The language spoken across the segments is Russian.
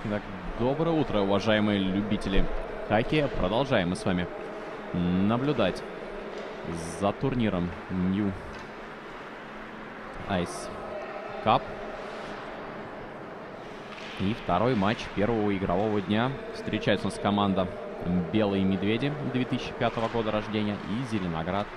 Итак, доброе утро, уважаемые любители хоккея. Продолжаем мы с вами наблюдать за турниром New Ice Cup. И второй матч первого игрового дня. Встречается у нас команда Белые Медведи 2005 года рождения и Зеленоград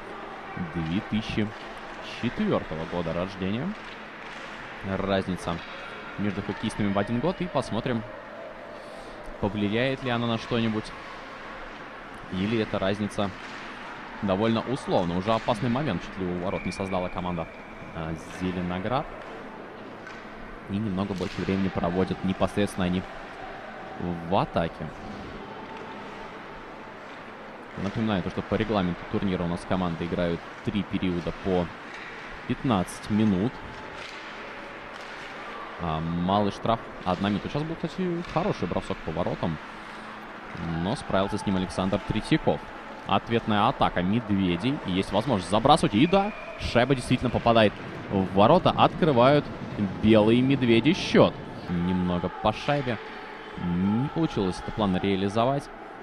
2004 года рождения. Разница между хоккеистами в 1 год. И посмотрим, повлияет ли она на что-нибудь. Или эта разница довольно условно. Уже опасный момент чуть ли у ворот не создала команда Зеленоград. И немного больше времени проводят непосредственно они в атаке. Напоминаю, что по регламенту турнира у нас команды играют 3 периода по 15 минут. Малый штраф 1 минута. Сейчас был, кстати, хороший бросок по воротам. Но справился с ним Александр Третьяков. Ответная атака Медведей. И есть возможность забрасывать. И да, шайба действительно попадает в ворота. Открывают Белые Медведи счет. Немного по шайбе. Не получилось это план реализовать.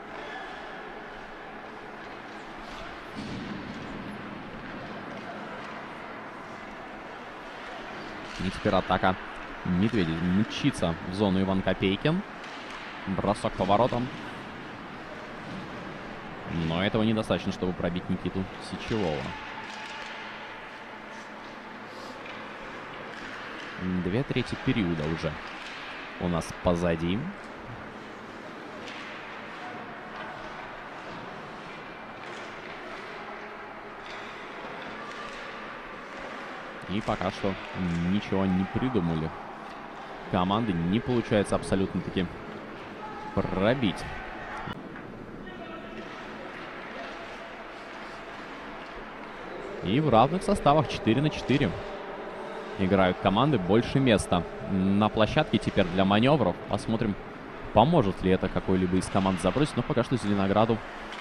И теперь атака Медведи. Мчится в зону Иван Копейкин. Бросок по воротам. Но этого недостаточно, чтобы пробить Никиту Сичевого. 2/3 периода уже у нас позади. И пока что ничего не придумали. Команды не получается абсолютно-таки пробить. И в равных составах 4-4 играют команды. Больше места на площадке теперь для маневров. Посмотрим, поможет ли это какой-либо из команд забросить. Но пока что Зеленограду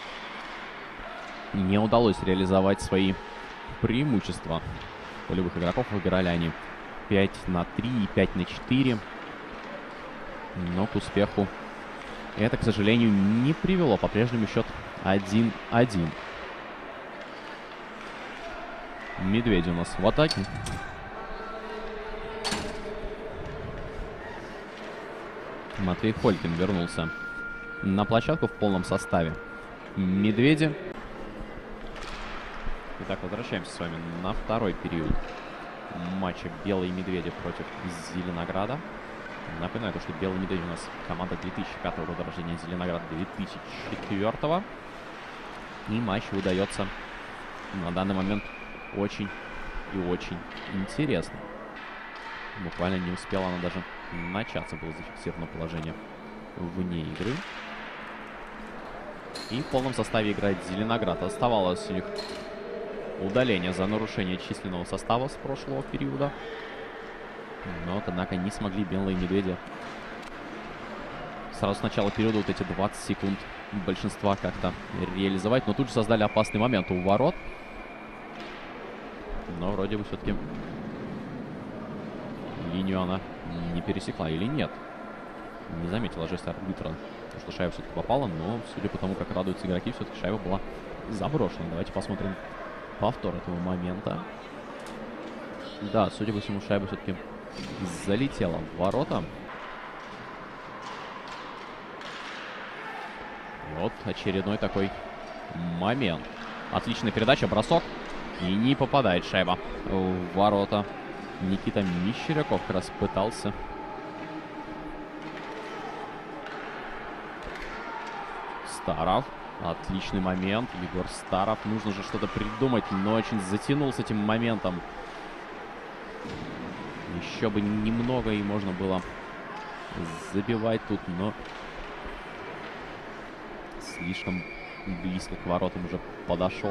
не удалось реализовать свои преимущества. Полевых игроков играли они 5-3 и 5-4. Но к успеху это, к сожалению, не привело. По-прежнему счет 1-1. Медведи у нас в атаке. Матвей Холькин вернулся на площадку в полном составе. Медведи. Итак, возвращаемся с вами на второй период матча Белые Медведи против Зеленограда. Напоминаю, что Белые Медведи у нас команда 2005 года рождения, Зеленоград 2004. И матч удается на данный момент очень и очень интересно. Буквально не успела она даже начаться. Было зафиксировано положение вне игры. И в полном составе играет Зеленоград. Оставалось у них удаление за нарушение численного состава с прошлого периода. Но, однако, не смогли Белые Медведи сразу с начала периода вот эти 20 секунд большинства как-то реализовать. Но тут же создали опасный момент у ворот. Но вроде бы все-таки линию она не пересекла или нет. Не заметила жест арбитра, что шайба все-таки попала. Но, судя по тому, как радуются игроки, все-таки шайба была заброшена. Давайте посмотрим повтор этого момента. Да, судя по всему, шайба все-таки залетела в ворота. И вот очередной такой момент. Отличная передача, бросок. И не попадает шайба в ворота. Никита Мещеряков как раз пытался. Старов. Отличный момент. Егор Старов. Нужно же что-то придумать, но очень затянул с этим моментом. Еще бы немного, и можно было забивать тут, но слишком близко к воротам уже подошел.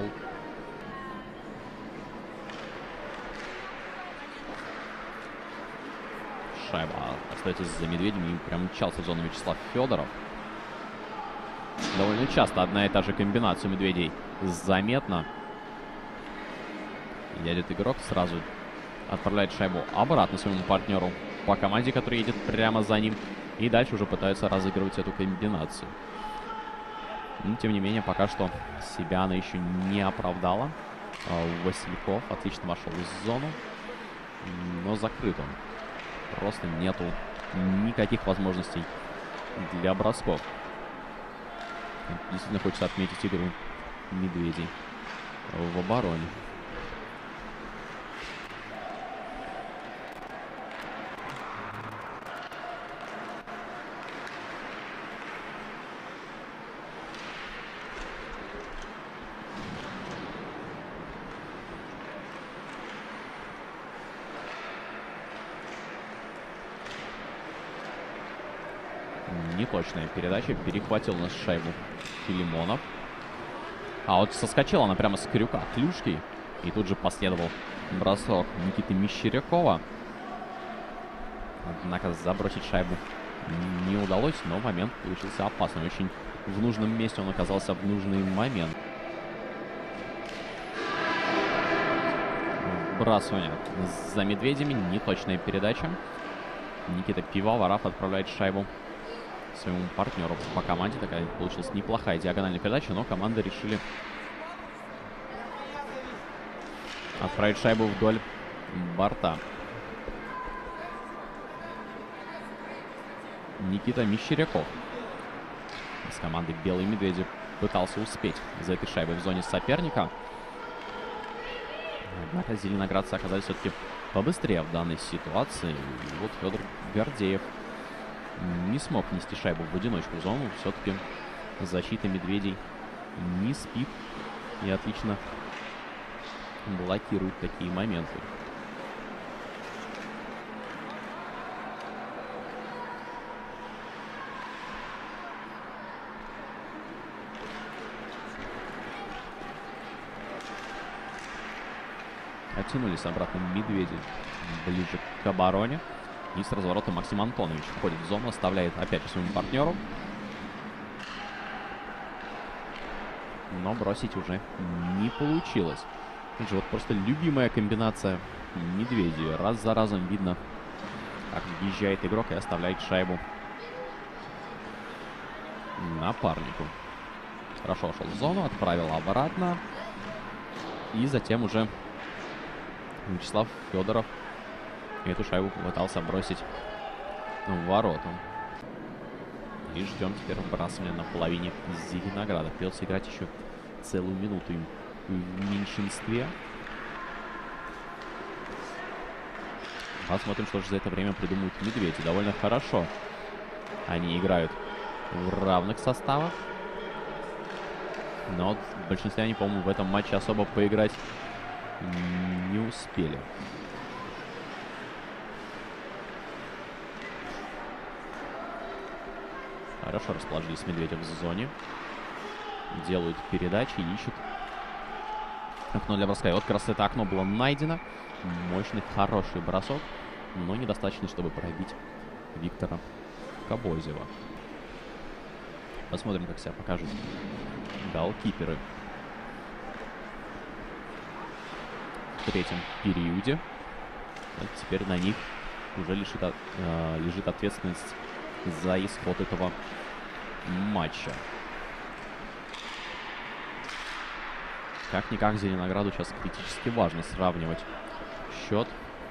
Шайба остается за Медведями. И прям мчался в зону Вячеслав Федоров. Довольно часто одна и та же комбинация Медведей заметна. Едет игрок, сразу отправляет шайбу обратно своему партнеру по команде, который едет прямо за ним. И дальше уже пытаются разыгрывать эту комбинацию. Но, тем не менее, пока что себя она еще не оправдала. Васильков отлично вошел в зону, но закрыт он. Просто нету никаких возможностей для бросков. Действительно хочется отметить игру медведей в обороне. Неточная передача. Перехватил нас шайбу Филимонов. А вот соскочила она прямо с крюка клюшки. И тут же последовал бросок Никиты Мещерякова. Однако забросить шайбу не удалось, но момент получился опасным. Очень в нужном месте он оказался в нужный момент. Вбрасывание за медведями. Неточная передача. Никита Пивоваров отправляет шайбу своему партнеру по команде. Такая получилась неплохая диагональная передача, но команды решили отправить шайбу вдоль борта. Никита Мещеряков с командой «Белые медведи» пытался успеть за этой шайбой в зоне соперника. Однако зеленоградцы оказались все-таки побыстрее в данной ситуации. И вот Федор Гордеев не смог нести шайбу в одиночку в зону. Все-таки защита медведей не спит и отлично блокирует такие моменты. Оттянулись обратно медведи ближе к обороне. И с разворота Максим Антонович входит в зону, оставляет опять же своему партнеру. Но бросить уже не получилось. Это вот просто любимая комбинация медведей. Раз за разом видно, как въезжает игрок и оставляет шайбу напарнику. Хорошо вошел в зону, отправил обратно. И затем уже Вячеслав Федоров эту шайбу попытался бросить в ворота. И ждем теперь вбрасывания на половине Зеленограда. Придется играть еще целую минуту им в меньшинстве. Посмотрим, что же за это время придумают медведи. Довольно хорошо они играют в равных составах. Но вот в большинстве они, по-моему, в этом матче особо поиграть не успели. Хорошо расположились медведи в зоне. Делают передачи, ищут окно для броска. И вот как раз это окно было найдено. Мощный, хороший бросок, но недостаточно, чтобы пробить Виктора Кобозева. Посмотрим, как себя покажут голкиперы в третьем периоде. Вот теперь на них уже лежит ответственность за исход этого матча. Как-никак Зеленограду сейчас критически важно сравнивать счет.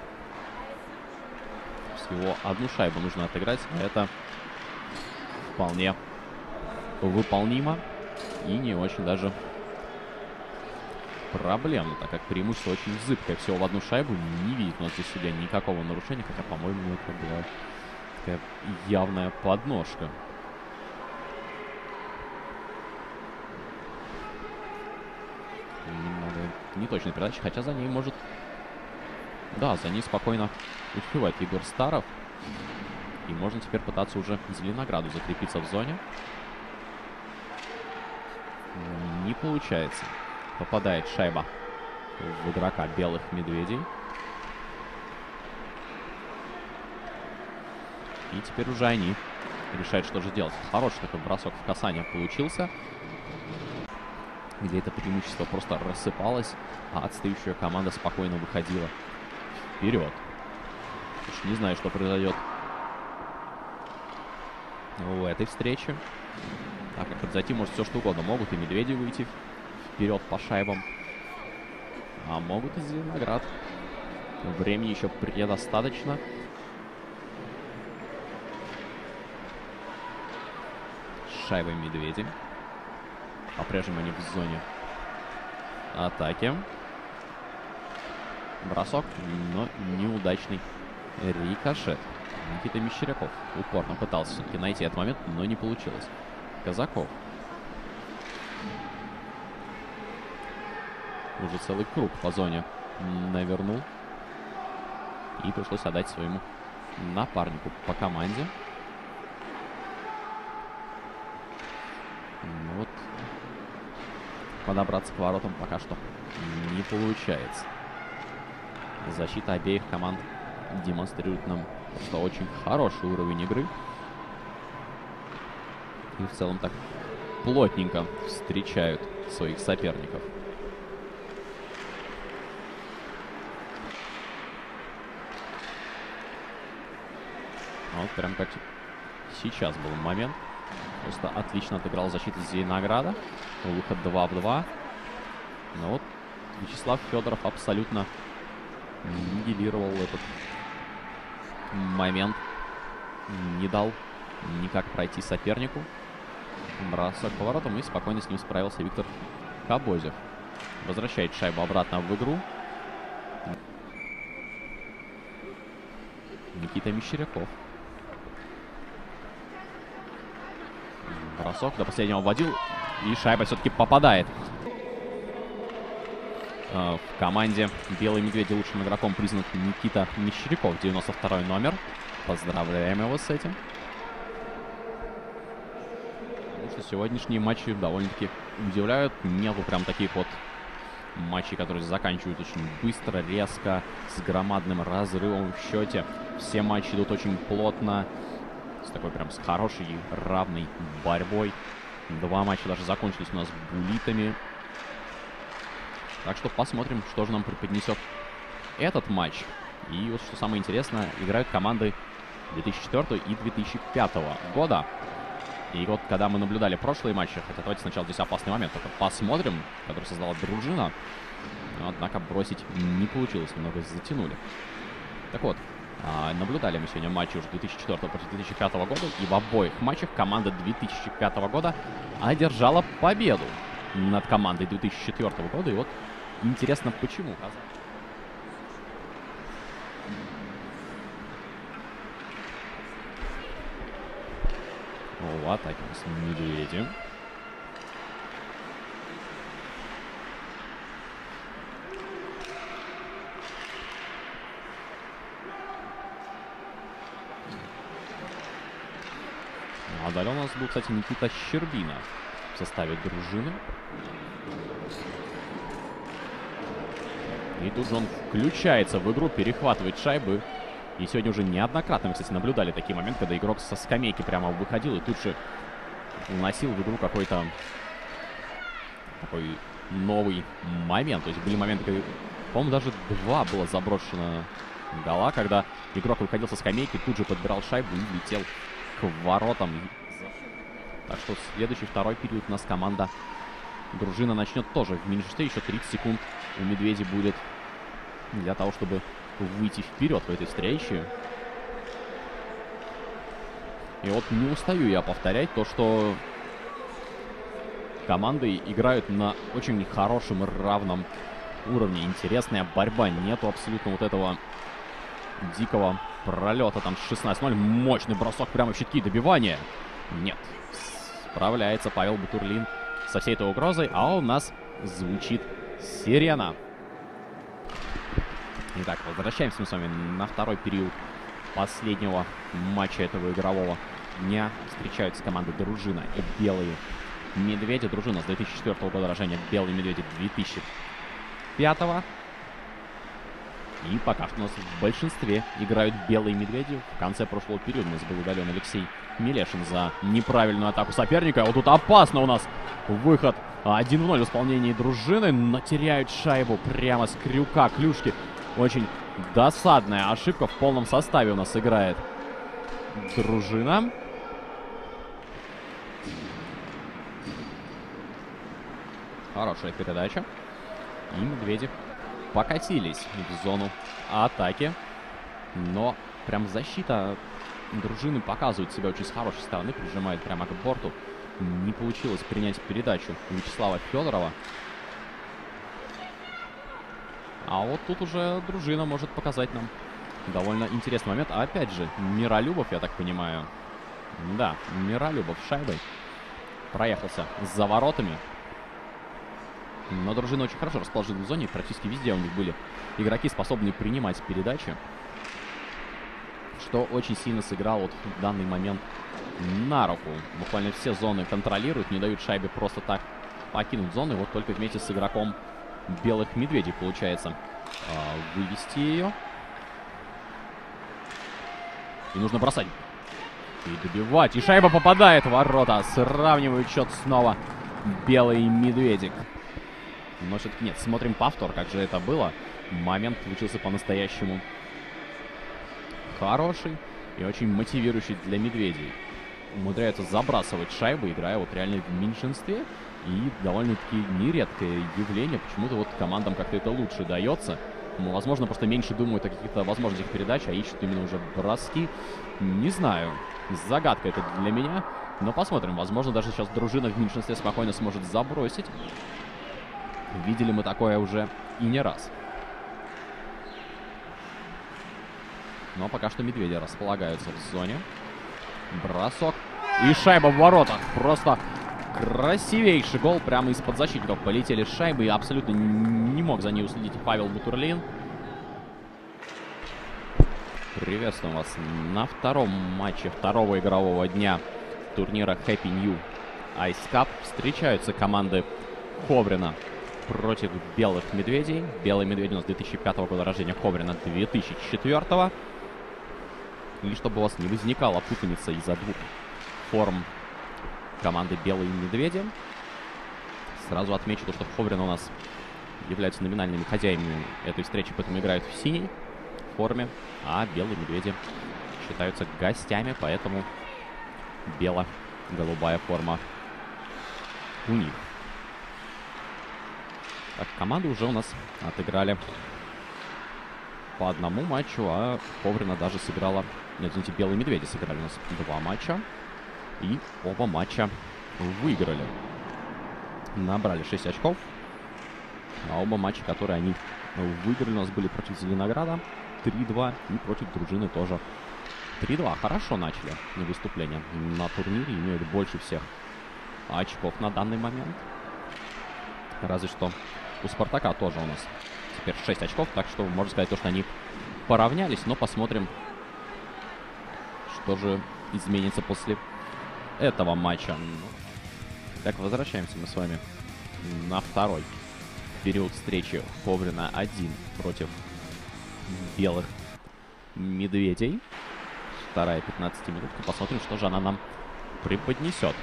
Всего одну шайбу нужно отыграть. Это вполне выполнимо и не очень даже проблемно, так как преимущество очень зыбкое. Всего в одну шайбу, не видит у нас здесь судья никакого нарушения, хотя, по-моему, это была такая явная подножка. Немного неточной передачи, хотя за ней может... Да, за ней спокойно успевает Егор Старов. И можно теперь пытаться уже Зеленограду закрепиться в зоне. Не получается. Попадает шайба в игрока белых медведей. И теперь уже они решают, что же делать. Хороший такой бросок в касание получился, где это преимущество просто рассыпалось, а отстающая команда спокойно выходила вперед. Уж не знаю, что произойдет в этой встрече. Так, как произойти может все что угодно. Могут и медведи выйти вперед по шайбам. А могут и Зеленоград. Времени еще предостаточно. Шайбой медведи. По-прежнему они в зоне атаки. Бросок, но неудачный рикошет. Никита Мещеряков упорно пытался все-таки найти этот момент, но не получилось. Казаков. Уже целый круг по зоне навернул. И пришлось отдать своему напарнику по команде. Ну вот. Подобраться к воротам пока что не получается. Защита обеих команд демонстрирует нам просто очень хороший уровень игры. И в целом так плотненько встречают своих соперников. Вот прям как сейчас был момент. Просто отлично отыграл защиту Зеленограда. Выход 2 в 2. Но вот Вячеслав Федоров абсолютно нивелировал этот момент. Не дал никак пройти сопернику. Бросок по воротам, и спокойно с ним справился Виктор Кобозев. Возвращает шайбу обратно в игру. Никита Мещеряков. Бросок до последнего вводил. И шайба все-таки попадает. В команде «Белые медведи» лучшим игроком признан Никита Мещеряков, 92-й номер. Поздравляем его с этим. Потому что сегодняшние матчи довольно-таки удивляют. Нету прям таких вот матчей, которые заканчивают очень быстро, резко, с громадным разрывом в счете. Все матчи идут очень плотно, с такой прям с хорошей, равной борьбой. Два матча даже закончились у нас буллитами. Так что посмотрим, что же нам преподнесет этот матч. И вот что самое интересное, играют команды 2004 и 2005 года. И вот когда мы наблюдали прошлые матчи, хотя давайте сначала здесь опасный момент только посмотрим, который создала Дружина. Но, однако бросить не получилось, немного затянули. Так вот, наблюдали мы сегодня матчи уже 2004 против 2005 года. И в обоих матчах команда 2005 года одержала победу над командой 2004 года. И вот интересно, почему. В атаке у нас медведи. А далее у нас был, кстати, Никита Щербина в составе Дружины. И тут же он включается в игру, перехватывает шайбы. И сегодня уже неоднократно мы, кстати, наблюдали такие моменты, когда игрок со скамейки прямо выходил и тут же уносил в игру какой-то такой новый момент. То есть были моменты, когда, по-моему, даже два было заброшено гола, когда игрок выходил со скамейки, тут же подбирал шайбу и летел к воротам. Так что следующий второй период у нас команда Дружина начнет тоже в меньшинстве. Еще 30 секунд у Медведей будет для того, чтобы выйти вперед в этой встрече. И вот не устаю я повторять то, что команды играют на очень хорошем и равном уровне. Интересная борьба. Нету абсолютно вот этого дикого пролета. Там 16-0. Мощный бросок прямо в щитки. Добивание. Нет. Справляется Павел Бутурлин со всей этой угрозой. А у нас звучит сирена. Итак, возвращаемся мы с вами на второй период последнего матча этого игрового дня. Встречаются команды Дружина и Белые Медведи. Дружина с 2004 года рождения, Белые Медведи 2005. И пока что у нас в большинстве играют Белые Медведи. В конце прошлого периода у нас был удален Алексей Мелешин за неправильную атаку соперника. Вот тут опасно у нас выход 1-0 в исполнении Дружины. Но теряют шайбу прямо с крюка, клюшки. Очень досадная ошибка. В полном составе у нас играет Дружина. Хорошая передача. И медведи покатились в зону атаки. Но прям защита дружины показывает себя очень с хорошей стороны. Прижимает прямо к борту. Не получилось принять передачу Вячеслава Федорова. А вот тут уже дружина может показать нам довольно интересный момент. А опять же, Миролюбов, я так понимаю. Да, Миролюбов шайбой проехался за воротами. Но дружина очень хорошо расположилась в зоне. Практически везде у них были игроки, способные принимать передачи. Что очень сильно сыграл вот в данный момент на руку. Буквально все зоны контролируют, не дают шайбе просто так покинуть зоны. Вот только вместе с игроком белых медведей получается вывести ее. И нужно бросать. И добивать. И шайба попадает в ворота. Сравнивают счет снова белый медведик. Но все-таки нет. Смотрим повтор, как же это было. Момент получился по-настоящему хороший и очень мотивирующий для медведей. Умудряются забрасывать шайбы, играя вот реально в меньшинстве. И довольно-таки нередкое явление. Почему-то вот командам как-то это лучше дается. Ну, возможно, просто меньше думают о каких-то возможностях передач, а ищут именно уже броски. Не знаю. Загадка это для меня. Но посмотрим. Возможно, даже сейчас дружина в меньшинстве спокойно сможет забросить. Видели мы такое уже и не раз. Но пока что медведи располагаются в зоне. Бросок. И шайба в воротах. Просто красивейший гол. Прямо из-под защитников полетели шайбы. И абсолютно не мог за ней уследить Павел Бутурлин. Приветствуем вас на втором матче второго игрового дня турнира Happy New Ice Cup. Встречаются команды Ховрина против белых медведей. Белые медведи у нас 2005 года рождения, Ховрина 2004. И чтобы у вас не возникала путаница из-за двух форм команды белые медведи, сразу отмечу то, что Ховрин у нас являются номинальными хозяевами этой встречи, поэтому играют в синей форме, а белые медведи считаются гостями, поэтому бело-голубая форма у них. Так, команды уже у нас отыграли по одному матчу, а Ховрина даже сыграла... Нет, извините, белые медведи сыграли у нас 2 матча. И оба матча выиграли. Набрали 6 очков. А оба матча, которые они выиграли, у нас были против Зеленограда 3-2 и против дружины тоже 3-2. Хорошо начали выступление на турнире. Имеют больше всех очков на данный момент. Разве что у Спартака тоже у нас теперь 6 очков. Так что можно сказать, то, что они поравнялись. Но посмотрим, что же изменится после этого матча. Так, возвращаемся мы с вами на второй период встречи Ховрина 1 против белых медведей. Вторая 15-минутка. Посмотрим, что же она нам преподнесет.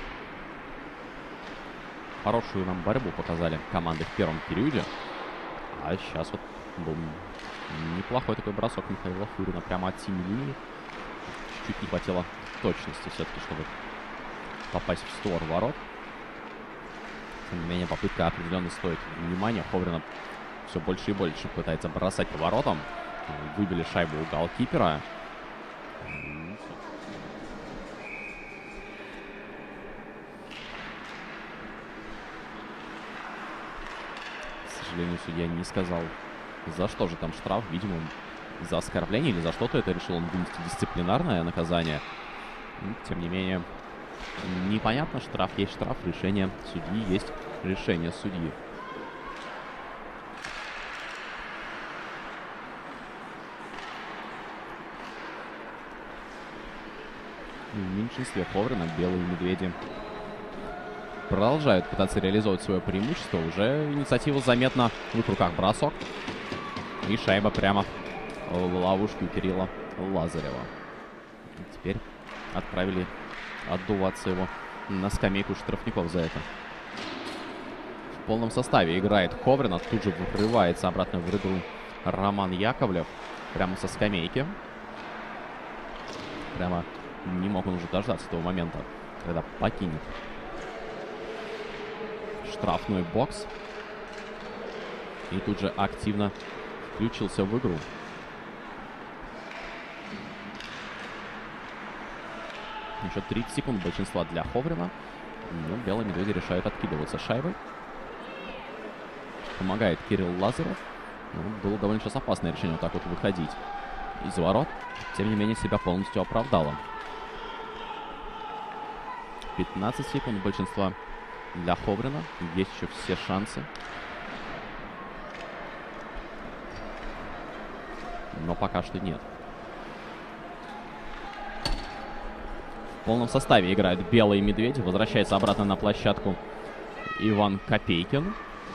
Хорошую нам борьбу показали команды в первом периоде. А сейчас вот был неплохой такой бросок Михаила Фурина прямо от синей линии. Чуть-чуть не хватило точности все-таки, чтобы попасть в створ ворот. Тем не менее, попытка определенно стоит внимания. Ховрина все больше и больше пытается бросать по воротам. Выбили шайбу у голкипера. К сожалению, судья не сказал, за что же там штраф. Видимо, за оскорбление или за что-то это решил он вынести дисциплинарное наказание. Тем не менее, непонятно. Штраф есть штраф, решение судьи есть решение судьи. В меньшинстве Ховрина белые медведи продолжают пытаться реализовать свое преимущество. Уже инициатива заметна в их руках. Бросок. И шайба прямо в ловушку Кирилла Лазарева. И теперь отправили отдуваться его на скамейку штрафников за это. В полном составе играет Ховрина. Тут же врывается обратно в игру Роман Яковлев. Прямо со скамейки. Прямо не мог он уже дождаться того момента, когда покинет штрафной бокс. И тут же активно включился в игру. Еще 30 секунд большинства для Ховрина. Ну, белые медведи решают откидываться шайбой. Помогает Кирилл Лазарев. Ну, было довольно сейчас опасное решение вот так вот выходить из ворот. Тем не менее, себя полностью оправдало. 15 секунд большинства для Ховрина. Есть еще все шансы. Но пока что нет. В полном составе играют белые медведи. Возвращается обратно на площадку Иван Копейкин.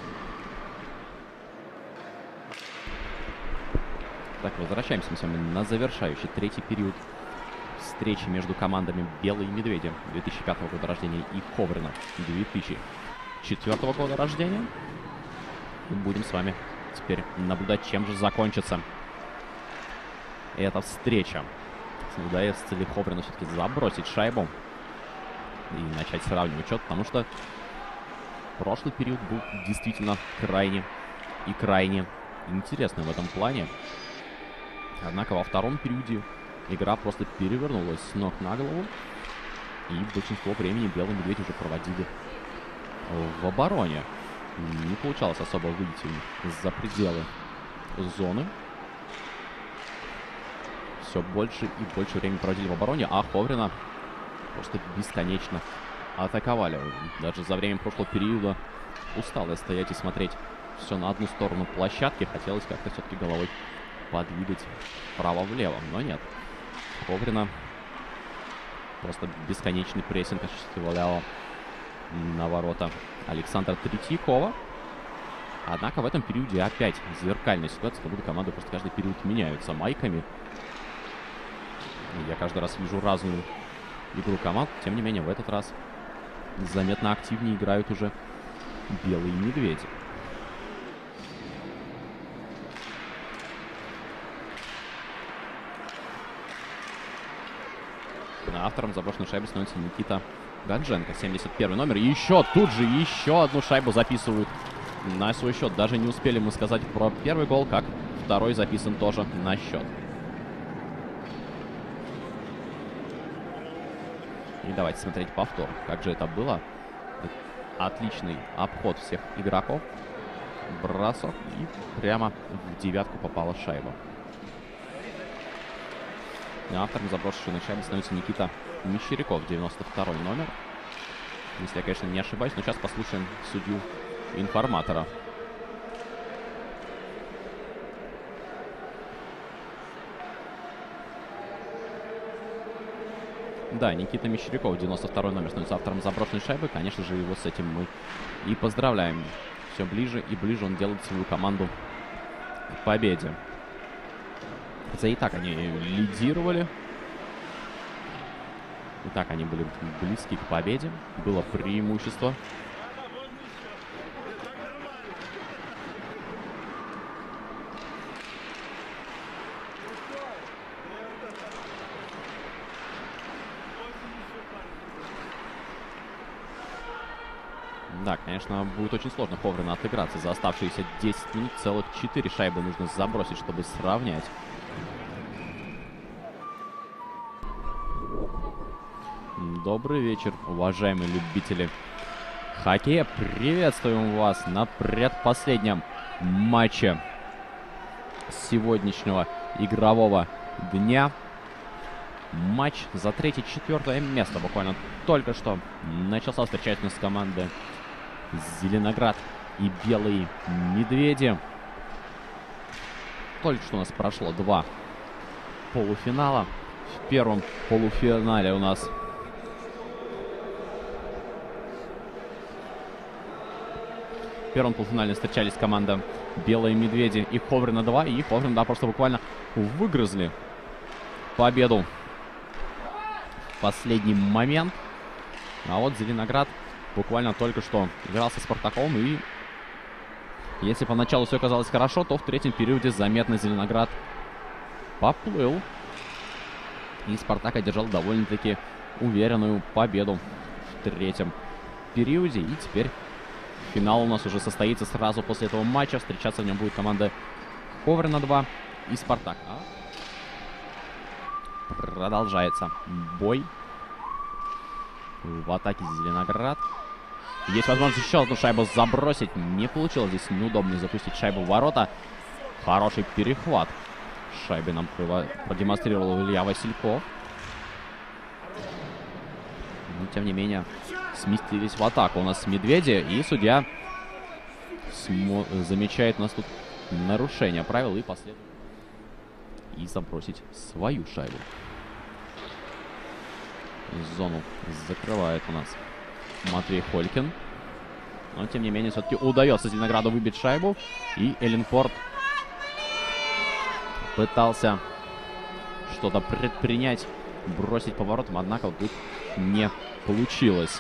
Так, возвращаемся мы на завершающий третий период встречи между командами «Белые медведи» 2005 года рождения и «Ховрина» 2004 года рождения. И будем с вами теперь наблюдать, чем же закончится эта встреча. Удастся ли Ховрину все-таки забросить шайбу и начать сравнивать счет, потому что прошлый период был действительно крайне интересным в этом плане. Однако во втором периоде игра просто перевернулась с ног на голову. И большинство времени белые медведи уже проводили в обороне. Не получалось особо выйти за пределы зоны. Все больше и больше времени проводили в обороне, а Ховрина просто бесконечно атаковали. Даже за время прошлого периода устало стоять и смотреть все на одну сторону площадки. Хотелось как-то все-таки головой подвигать вправо-влево, но нет. Ховрина просто бесконечный прессинг осуществляла на ворота Александра Третьякова. Однако в этом периоде опять зеркальная ситуация, как будто команды просто каждый период меняются майками. Я каждый раз вижу разную игру команд. Тем не менее, в этот раз заметно активнее играют уже белые медведи. Автором заброшенной шайбы становится Никита Гадженко, 71 номер. И еще тут же еще одну шайбу записывают на свой счет. Даже не успели мы сказать про первый гол, как второй записан тоже на счет. И давайте смотреть повтор. Как же это было? Отличный обход всех игроков. Бросок. И прямо в девятку попала шайба. Автором заброшенной шайбы становится Никита Мещеряков, 92 номер. Если я, конечно, не ошибаюсь. Но сейчас послушаем судью-информатора. Да, Никита Мещеряков, 92 номер, становится автором заброшенной шайбы. Конечно же, его с этим мы и поздравляем. Все ближе и ближе он делает свою команду к победе. Хотя и так они лидировали. И так они были близки к победе. Было преимущество. Да, конечно, будет очень сложно Ховрину отыграться. За оставшиеся 10 минут целых 4 шайбы нужно забросить, чтобы сравнять. Добрый вечер, уважаемые любители хоккея. Приветствуем вас на предпоследнем матче сегодняшнего игрового дня. Матч за 3-4 место буквально только что начался. Встречать нас команды Зеленоград и Белые Медведи. Только что у нас прошло 2 полуфинала. В первом полуфинале у нас в первом полуфинале встречались команда Белые Медведи и Ховрина 2. И Ховрин, да, просто буквально выгрызли победу в последний момент. А вот Зеленоград буквально только что играл со Спартаком. И если поначалу все казалось хорошо, то в третьем периоде заметно Зеленоград поплыл. И Спартак одержал довольно-таки уверенную победу в третьем периоде. И теперь Финал у нас уже состоится сразу после этого матча. Встречаться в нем будет команда Коврина 2 и Спартак. Продолжается бой. В атаке Зеленоград. Есть возможность еще одну шайбу забросить. Не получилось здесь неудобно запустить шайбу в ворота. Хороший перехват. Шайбе нам продемонстрировал Илья Васильков. Но, тем не менее, сместились в атаку у нас медведи. И судья замечает у нас тут нарушение правил и забросить свою шайбу. Зону закрывает у нас Матвей Холькин. Но, тем не менее, все-таки удается Зеленограду выбить шайбу. И Эллинфорд пытался что-то предпринять, бросить поворотом, однако тут не получилось.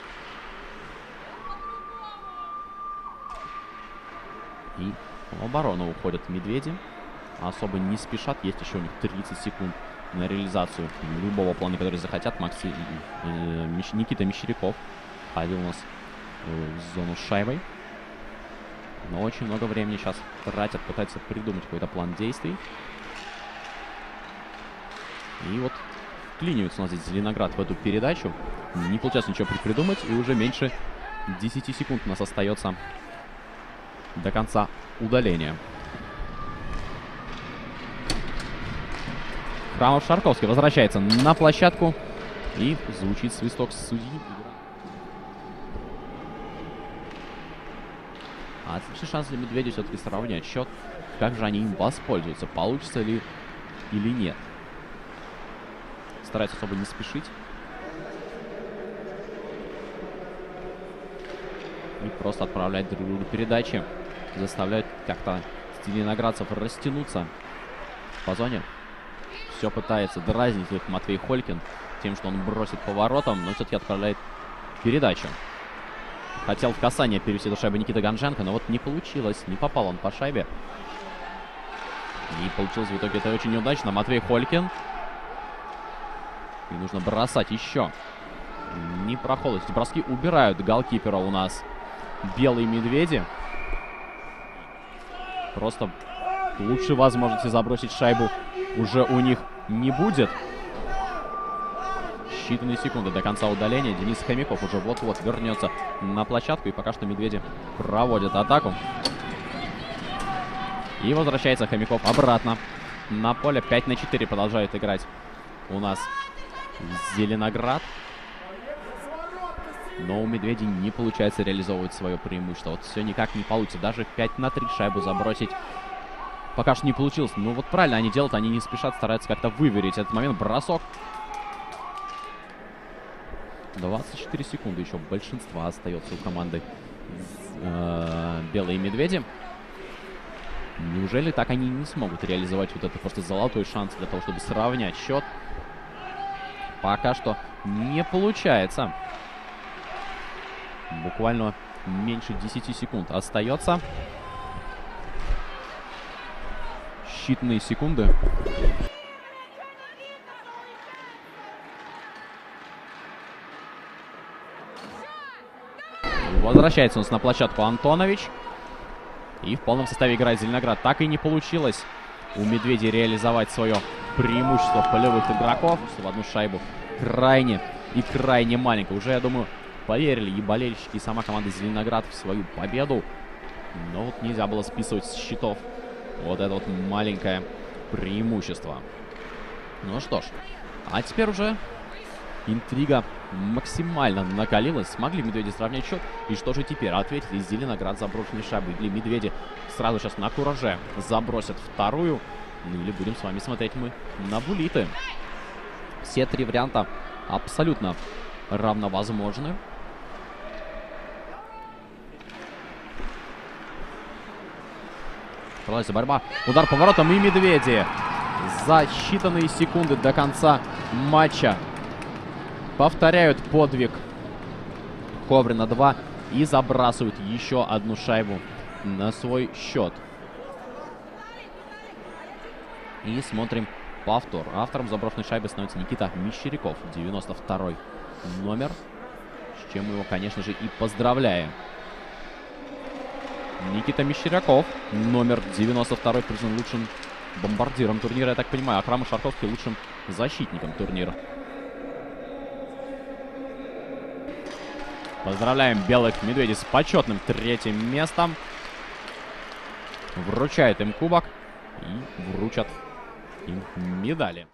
И в оборону уходят медведи. Особо не спешат. Есть еще у них 30 секунд на реализацию любого плана, который захотят. Никита Мещеряков ходил у нас в зону с шайбой. Но очень много времени сейчас тратят, пытаются придумать какой-то план действий. И вот вклинивается у нас здесь Зеленоград в эту передачу. Не получается ничего придумать. И уже меньше 10 секунд у нас остается до конца удаления. Храмов-Шарковский возвращается на площадку. И звучит свисток судьи. Отличный шанс для медведей все-таки сравнять счет. Как же они им воспользуются? Получится ли или нет? Стараются особо не спешить. И просто отправлять друг другу передачи. Заставляют как-то зеленоградцев растянуться по зоне. Все пытается дразнить их Матвей Холькин тем, что он бросит поворотом, но все-таки отправляет передачу. Хотел в касание перевести эту шайбу Никита Ганженко, но вот не получилось. Не попал он по шайбе. И получилось в итоге это очень неудачно. Матвей Холькин. И нужно бросать еще. Не проходит. Эти броски убирают голкипера у нас белые медведи. Просто лучшей возможности забросить шайбу уже у них не будет. Считанные секунды до конца удаления. Денис Хомяков уже вот-вот вернется на площадку. И пока что медведи проводят атаку. И возвращается Хомяков обратно на поле. 5-4 продолжает играть у нас Зеленоград. Но у медведей не получается реализовывать свое преимущество. Вот все никак не получится. Даже 5-3 шайбу забросить пока что не получилось. Ну вот правильно они делают. Они не спешат, стараются как-то выверить этот момент. Бросок. 24 секунды еще большинства остается у команды белые медведи. Неужели так они не смогут реализовать вот это просто золотой шанс для того, чтобы сравнять счет? Пока что не получается. Буквально меньше 10 секунд остается. Считанные секунды. Возвращается у нас на площадку Антонович. И в полном составе играет Зеленоград. Так и не получилось у медведей реализовать свое преимущество полевых игроков. В одну шайбу крайне маленько. Уже, я думаю, поверили и болельщики, и сама команда Зеленоград в свою победу. Но вот нельзя было списывать с счетов вот это вот маленькое преимущество. Ну что ж, а теперь уже интрига максимально накалилась. Смогли медведи сравнять счет. И что же теперь? Ответили Зеленоград заброшенной шайбой. Или медведи сразу сейчас на кураже забросят вторую. Ну или будем с вами смотреть мы на буллиты. Все три варианта абсолютно равновозможны. Продолжается борьба. Удар поворотом и медведи за считанные секунды до конца матча повторяют подвиг Коврина 2 и забрасывают еще одну шайбу на свой счет. И смотрим повтор. Автором заброшенной шайбы становится Никита Мещеряков, 92-й номер. С чем мы его, конечно же, и поздравляем. Никита Мещеряков, номер 92, признан лучшим бомбардиром турнира, я так понимаю. Акрам Шартовский лучшим защитником турнира. Поздравляем белых медведей с почетным 3-м местом. Вручает им кубок и вручат им медали.